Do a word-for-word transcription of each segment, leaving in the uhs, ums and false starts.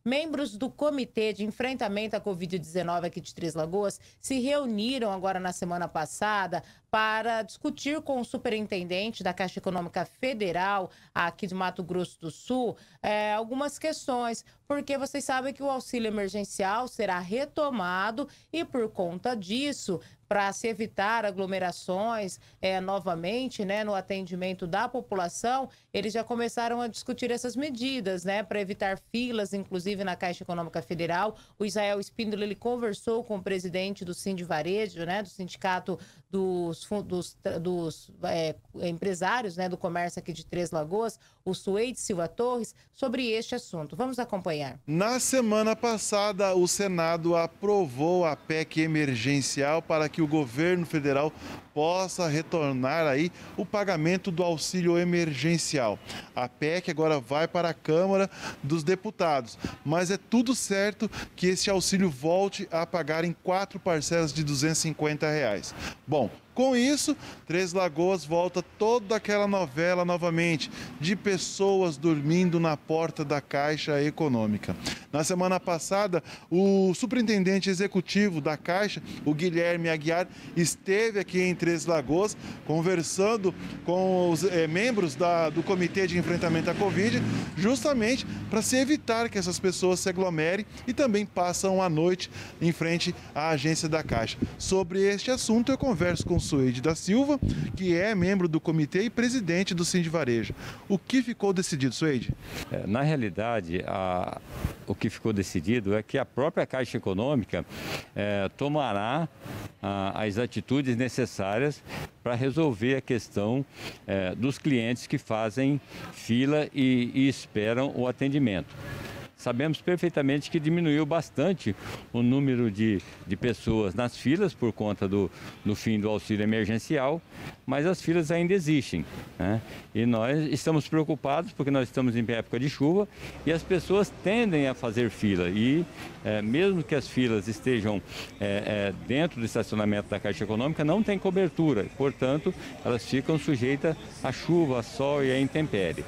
Membros do Comitê de Enfrentamento à Covid dezenove aqui de Três Lagoas se reuniram agora na semana passada para discutir com o superintendente da Caixa Econômica Federal aqui de Mato Grosso do Sul é, algumas questões, porque vocês sabem que o auxílio emergencial será retomado e por conta disso, para se evitar aglomerações é, novamente, né, no atendimento da população, eles já começaram a discutir essas medidas, né, para evitar filas, inclusive na Caixa Econômica Federal. O Israel Espíndola, ele conversou com o presidente do Sindivarejo, né, do Sindicato dos, dos, dos é, empresários, né, do comércio aqui de Três Lagoas, o Suede Silva Torres, sobre este assunto. Vamos acompanhar. Na semana passada, o Senado aprovou a P E C emergencial para que que o governo federal possa retornar aí o pagamento do auxílio emergencial. A P E C agora vai para a Câmara dos Deputados, mas é tudo certo que esse auxílio volte a pagar em quatro parcelas de duzentos e cinquenta reais. Bom, com isso, Três Lagoas volta toda aquela novela novamente de pessoas dormindo na porta da Caixa Econômica. Na semana passada, o superintendente executivo da Caixa, o Guilherme Aguiar, esteve aqui em Três Lagoas conversando com os é, membros da, do Comitê de Enfrentamento à Covid, justamente para se evitar que essas pessoas se aglomerem e também passam a noite em frente à agência da Caixa. Sobre este assunto, eu converso com o Suede da Silva, que é membro do comitê e presidente do Sindivarejo. O que ficou decidido, Suede? É, na realidade, a, o que ficou decidido é que a própria Caixa Econômica é, tomará a, as atitudes necessárias para resolver a questão é, dos clientes que fazem fila e, e esperam o atendimento. Sabemos perfeitamente que diminuiu bastante o número de, de pessoas nas filas por conta do, do fim do auxílio emergencial, mas as filas ainda existem, né? E nós estamos preocupados porque nós estamos em época de chuva e as pessoas tendem a fazer fila e é, mesmo que as filas estejam é, é, dentro do estacionamento da Caixa Econômica, não tem cobertura, portanto elas ficam sujeitas à chuva, ao sol e à intempérie.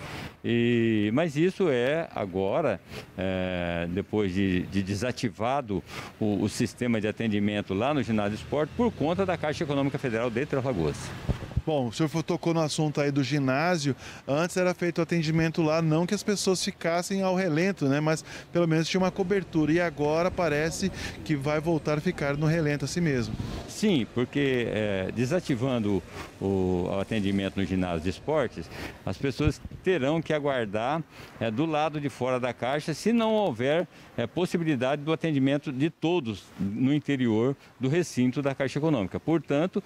E, mas isso é agora, é, depois de, de desativado o, o sistema de atendimento lá no ginásio de esporte por conta da Caixa Econômica Federal de Três Lagoas. Bom, o senhor tocou no assunto aí do ginásio. Antes era feito o atendimento lá, não que as pessoas ficassem ao relento, né? Mas pelo menos tinha uma cobertura. E agora parece que vai voltar a ficar no relento assim mesmo. Sim, porque é, desativando o, o atendimento no ginásio de esportes, as pessoas terão que aguardar é, do lado de fora da Caixa, se não houver é, possibilidade do atendimento de todos no interior do recinto da Caixa Econômica. Portanto,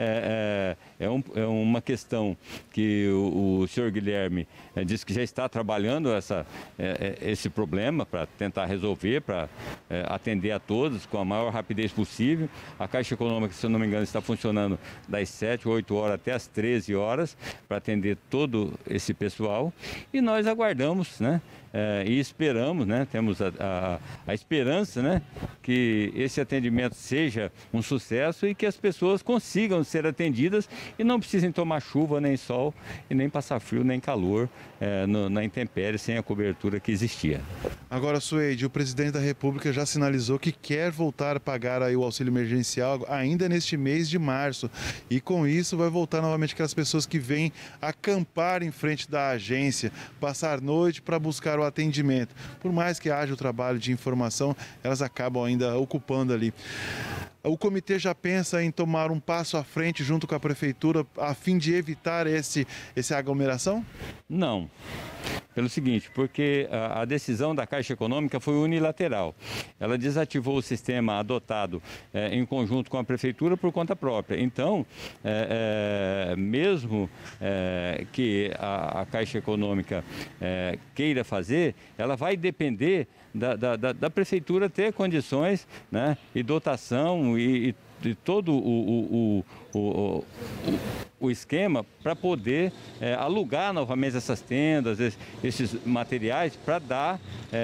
é, é, é um É uma questão que o, o senhor Guilherme é, disse que já está trabalhando essa, é, esse problema para tentar resolver, para é, atender a todos com a maior rapidez possível. A Caixa Econômica, se eu não me engano, está funcionando das sete, oito horas até as treze horas para atender todo esse pessoal. E nós aguardamos, né? É, e esperamos, né? Temos a, a, a esperança, né? Que esse atendimento seja um sucesso e que as pessoas consigam ser atendidas e não precisem tomar chuva, nem sol, e nem passar frio, nem calor é, no, na intempérie, sem a cobertura que existia. Agora, Suede, o presidente da República já sinalizou que quer voltar a pagar aí o auxílio emergencial ainda neste mês de março. E com isso vai voltar novamente aquelas pessoas que vêm acampar em frente da agência, passar noite para buscar o atendimento. Por mais que haja o trabalho de informação, elas acabam ainda ocupando ali. O comitê já pensa em tomar um passo à frente junto com a prefeitura a fim de evitar esse, essa aglomeração? Não. Pelo seguinte, porque a, a decisão da Caixa Econômica foi unilateral. Ela desativou o sistema adotado é, em conjunto com a Prefeitura por conta própria. Então, é, é, mesmo é, que a, a Caixa Econômica é, queira fazer, ela vai depender da, da, da, da Prefeitura ter condições, né, e dotação e, e de todo o, o, o, o, o esquema para poder é, alugar novamente essas tendas, esses materiais, para dar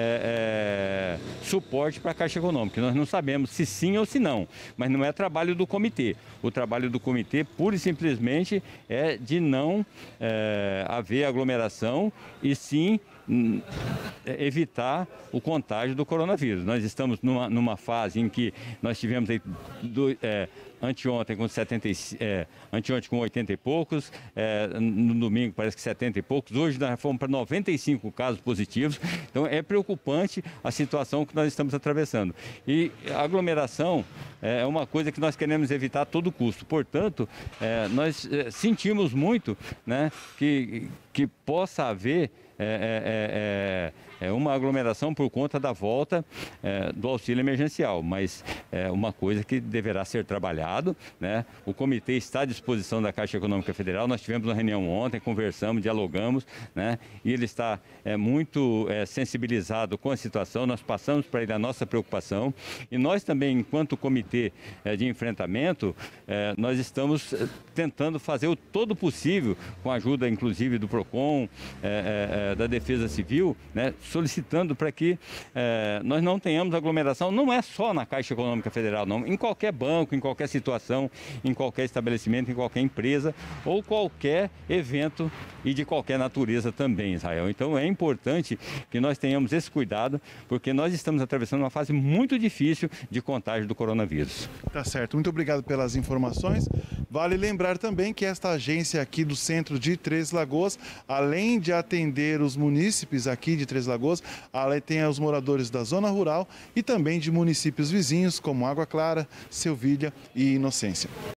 é, é, suporte para a Caixa Econômica. Nós não sabemos se sim ou se não, mas não é trabalho do comitê. O trabalho do comitê, pura e simplesmente, é de não é, haver aglomeração e sim evitar o contágio do coronavírus. Nós estamos numa, numa fase em que nós tivemos aí do, é, anteontem com setenta, é, anteontem com oitenta e poucos, é, no domingo parece que setenta e poucos, hoje nós fomos para noventa e cinco casos positivos, então é preocupante a situação que nós estamos atravessando. E a aglomeração é uma coisa que nós queremos evitar a todo custo, portanto, é, nós é, sentimos muito, né, que, que possa haver É, é, é, é uma aglomeração por conta da volta é, do auxílio emergencial, mas é uma coisa que deverá ser trabalhado, né? O comitê está à disposição da Caixa Econômica Federal, nós tivemos uma reunião ontem, conversamos, dialogamos, né? E ele está é, muito é, sensibilizado com a situação, nós passamos para ele a nossa preocupação e nós também, enquanto comitê é, de enfrentamento, é, nós estamos tentando fazer o todo possível, com a ajuda inclusive do PROCON, é, é, da Defesa Civil, né, solicitando para que eh, nós não tenhamos aglomeração, não é só na Caixa Econômica Federal, não, em qualquer banco, em qualquer situação, em qualquer estabelecimento, em qualquer empresa ou qualquer evento e de qualquer natureza também, Israel. Então é importante que nós tenhamos esse cuidado, porque nós estamos atravessando uma fase muito difícil de contágio do coronavírus. Tá certo, muito obrigado pelas informações. Vale lembrar também que esta agência aqui do centro de Três Lagoas, além de atender os munícipes aqui de Três Lagoas, além tem os moradores da zona rural e também de municípios vizinhos como Água Clara, Selvídia e Inocência.